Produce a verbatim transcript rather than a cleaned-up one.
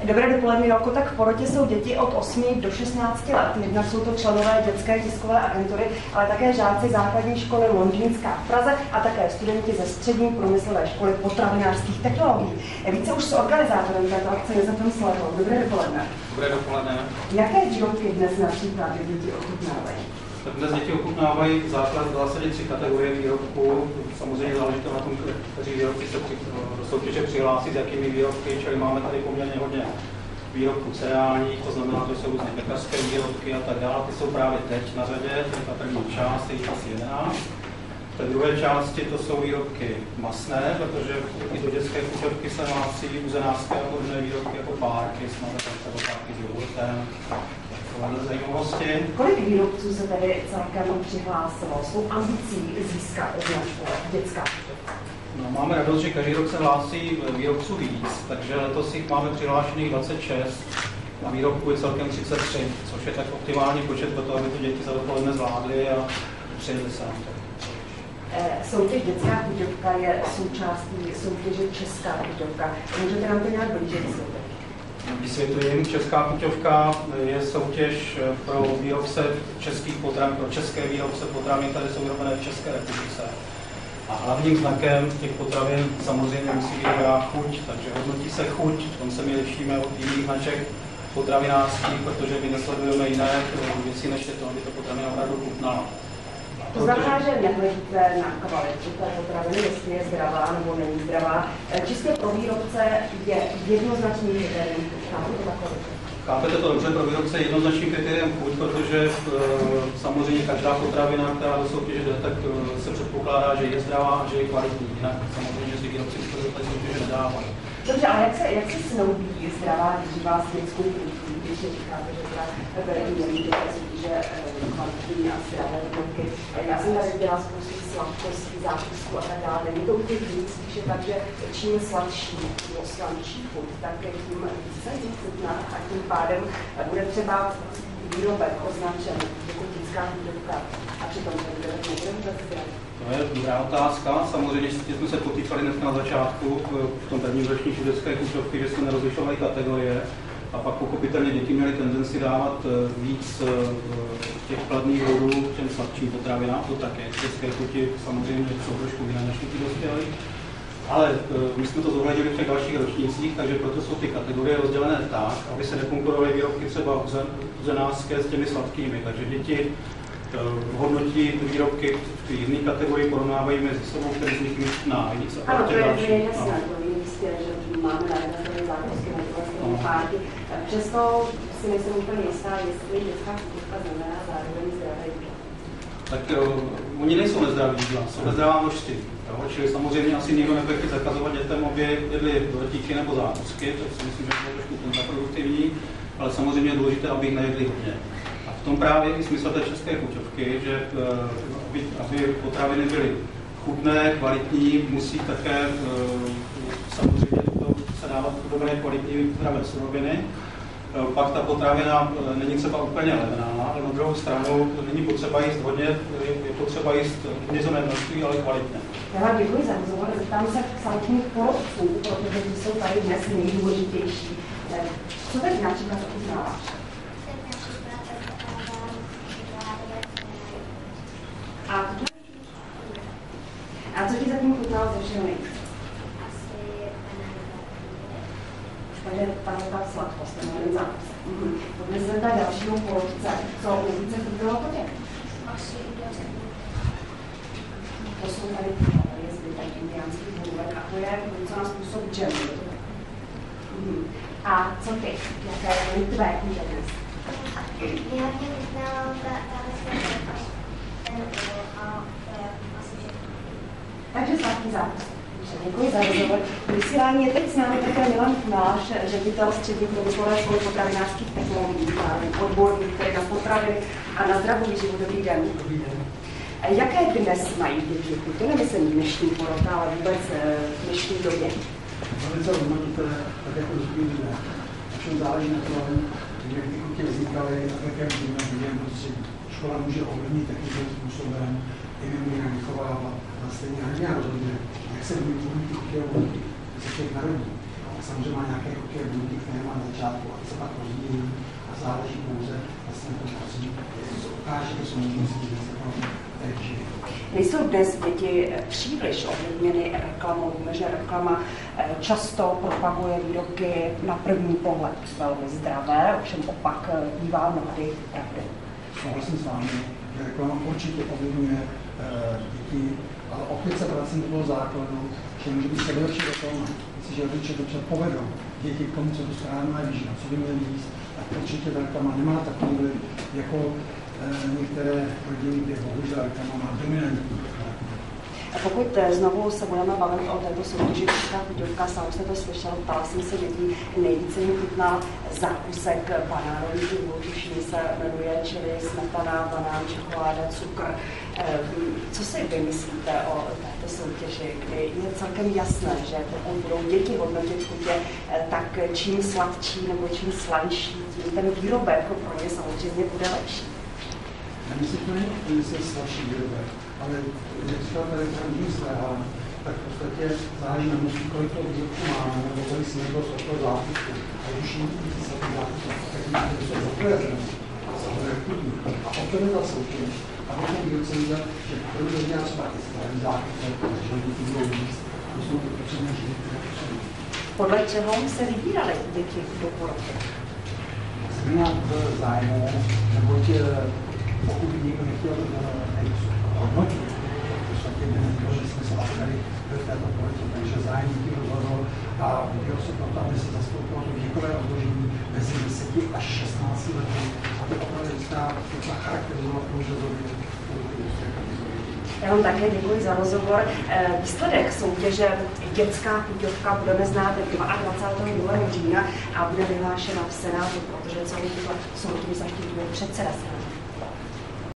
Dobré dopoledne, Jolko. Tak v porotě jsou děti od osmi do šestnácti let. Jednak jsou to členové dětské tiskové agentury, ale také žáci základní školy Londýnská v Praze a také studenti ze střední průmyslové školy potravinářských technologií. Více už s organizátorem této akce Josefem Slevou. Dobré dopoledne. Dobré dopoledne. Jaké výrobky dnes například děti ochutnávají? Tak dnes děti ochutnávají základ v zásadě tři kategorie výrobků. Samozřejmě záleží to na tom, kteří výrobky se při, do soutěže přihlásí, s jakými výrobky, čili máme tady poměrně hodně výrobků cereálních, to znamená, že jsou různé pekařské výrobky a tak dále. Ty jsou právě teď na řadě, to je ta první část, je asi jedenáct. V té druhé části to jsou výrobky masné, protože i do dětské kuchovky se hlásí uzenářské a podobné výrobky jako párky, smažené párky s jogurtem. Zajímavosti. Kolik výrobců se tady celkem přihlásilo? Svou ambicí získat značku dětská kuchovka? No, máme radost, že každý rok se hlásí výrobců víc, takže letos jich máme přihlášených dvacet šest a výrobků je celkem třicet tři, což je tak optimální počet pro to, aby to děti za dopoledne zvládly a přijeli se nám to. Soutěž dětská kuchovka je součástí soutěže česká kuchovka. Můžete nám to nějak blíže vysvětlit? Vysvětlím, česká kuchovka je soutěž pro výrobce českých potravin, pro české výrobce potravin, které jsou vyrobené v České republice. A hlavním znakem těch potravin samozřejmě musí být dobrá chuť, takže hodnotí se chuť, v tom se my lišíme od jiných značek potravinářských, protože my nesledujeme jiné věci, než je to, aby to potravina opravdu chutnala. To znamená, že nehledíte na kvalitu té potraviny, jestli je zdravá nebo není zdravá. Čistě pro výrobce je jednoznačný kritérium chuť. Chápete to dobře, pro výrobce je jednoznačným kritériem chuť, protože e, samozřejmě každá potravina, která do soutěže jde, tak e, se předpokládá, že je zdravá a že je kvalitní. Jinak samozřejmě si výrobci do té soutěže nedávají. Dobře, ale jak se, jak se snoubí zdravá výživa s dětskou chutí, když se říkáte, že teda berení do té soutěže kvalitní a zdravé výrobky? Já jsem tady dělala spoustu sladkostí, zápisků a tak dále. Není to u těch víc, spíše tak, že čím je sladší, tím sladší chuť, tak tím více chutná a tím pádem bude třeba výrobek označen jako dětská výrobka a přitom ten výrobek nebude vůbec zdravý. To je dobrá otázka. Samozřejmě jsme se potýkali dnes na začátku v tom prvním ročníku dětské kuchovky, že jsme nerozlišovali kategorie a pak pochopitelně děti měly tendenci dávat víc těch kladných bodů těm sladším potravinám, to také dětské chuti samozřejmě jsou trošku jiné než ty dospělí. Ale my jsme to zohlednili v těch dalších ročnících, takže proto jsou ty kategorie rozdělené tak, aby se nekonkurovaly výrobky třeba uzenářské s těmi sladkými. Takže děti hodnotí ty výrobky v té jedné kategorii, porovnávají mezi sebou, který z nich chutná víc. Ano, to je jasné, to je jistě, že máme na jedné straně zákusky, na druhé straně párky. Přesto si nejsem úplně jistá, jestli dětská kuchovka znamená zároveň zdravé jídlo. Tak uh, oni nejsou nezdraví jídla, jsou nezdravá množství. Čili samozřejmě asi nikdo nebude zakazovat dětem, aby jedli dortíky nebo zákusky, to si myslím, že je trošku kontraproduktivní, ale samozřejmě je důležité, aby jich nejedli hodně. V tom právě i smysl té české kuchovky, že aby, aby potraviny byly chutné, kvalitní, musí také samozřejmě to se dávat dobré kvalitní zdravé suroviny. Pak ta potravina není třeba úplně levná, ale na druhou stranu není potřeba jíst hodně, je potřeba jíst omezené množství, ale kvalitně. Já vám děkuji za rozhovor. Zeptám se samotných porodců, protože ty jsou tady dnes nejdůležitější. Co teď například uznáváš? A, a co ti zatím chutnalo ze všeho nejvíc? Asi Takže tam je ta sladkost, ten jeden zápas. Mm-hmm. Pojďme se zeptat dalšího porodce, co nejvíce chutnalo po těch? asi udělat. To jsou tady jezdy, tak indiánský hůlek, a to je něco na způsob džemu. Mm-hmm. A co ty? Jaké je tvé kůže dnes? Mě hodně chutnalo ta ta ten a asi všechno. Takže sladký zápas. Děkuji za rozhovor. Vysílání je teď s námi také Milan Knáš, ředitel střední průmyslové školy potravinářských technologií, odborník na potraviny a na zdravou výživu. Dobrý den. Dobrý den. Jaké dnes mají děti? To nemyslím dnešní porota, ale vůbec v dnešní době. Velice hodnotíte, tak jako zmíníme. Všem záleží na tom, jak ty chutě vznikaly a také vidíme v jiném prostředí. Škola může ovlivnit takovým způsobem, i mimo jinak vychovávat. A stejně ani já rozhodně, jak se vymluví ty chutě a volky, se člověk narodí. samozřejmě má nějaké takové buňky, které má na začátku a se pak rozdílí a záleží pouze vlastně na tom prostředí, co se ukáže, to jsou možnosti, že se to takže. Nejsou dnes děti příliš ovlivněny reklamou. Víme, že reklama často propaguje výrobky na první pohled velmi zdravé, ovšem opak bývá mnohdy pravdy. Souhlasím s vámi, že reklama určitě ovlivňuje děti, ale opět se vracím do toho základu, že může být sebelepší reklama. Jestliže rodiče dobře povedou děti k tomu, co to správně má jíst, co by měli jíst, tak určitě ta reklama nemá takový vliv, jako některé rodiny, kde bohužel reklama má dominantní. A pokud znovu se budeme bavit o této soutěži Česká chuťovka, sám jste to slyšel, ptala jsem se dětí, nejvíce jim chutnal zákusek banánový tuším se jmenuje, čili smetana, banán, čokoláda, cukr. Co si vy myslíte o této soutěži, kdy je celkem jasné, že pokud budou děti hodnotit chutě, tak čím sladčí nebo čím slanší, tím ten výrobek pro ně samozřejmě bude lepší. Nemyslím, že to není sladší výrobek, ale jak říkal tady ten Izrael, tak v podstatě záleží na množství, kolik toho výrobku máme, nebo kolik si někdo z toho zákusku. A když jim se ten zákusku, tak jim to jsou zapojezené. A o to je ta soutěž. A potom výrobce viděl, že kdo to dělá třeba i starý zákusek, že lidi ty budou jíst, to jsou ty potřebné živy, které potřebují. Podle čeho se vybírali děti do poroty? Změna v zájmu, neboť pokud by někdo nechtěl hodnotit, to se taky nemělo, že jsme se tady byl v této porotě, takže zájem díky rozhodl a viděl se proto, aby se zastoupilo to věkové rozložení mezi deseti až šestnácti lety, aby opravdu jistá charakterizovat průřezově. Já vám také děkuji za rozhovor. Výsledek soutěže Dětská chuťovka budeme znát dvacátého druhého října a bude vyhlášena v Senátu, protože celou tuto soutěž zaštiťuje předseda Senátu.